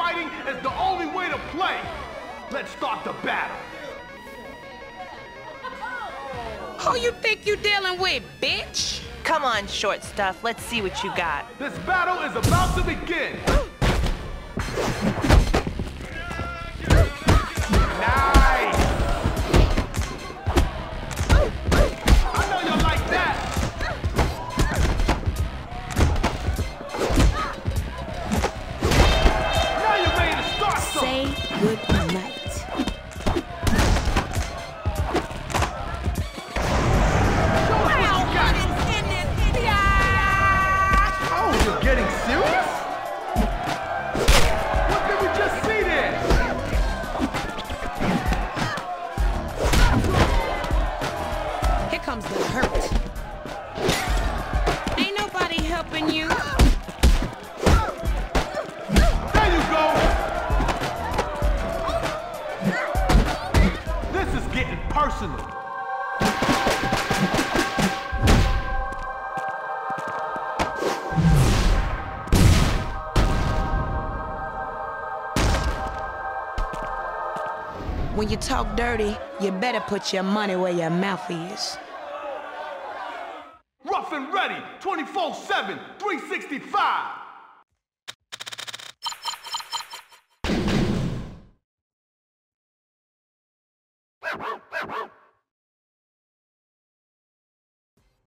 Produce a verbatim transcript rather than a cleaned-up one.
fighting is the only way to play. Let's start the battle. Who you think you dealing with, bitch? Come on, short stuff. Let's see what you got. This battle is about to begin. Nice! I know you like that. Now you're ready to start something. Say good night. Getting serious? What did we just see there? Here comes the hurt. Ain't nobody helping you. There you go. This is getting personal. When you talk dirty, you better put your money where your mouth is. Rough and ready, twenty-four seven, three sixty-five.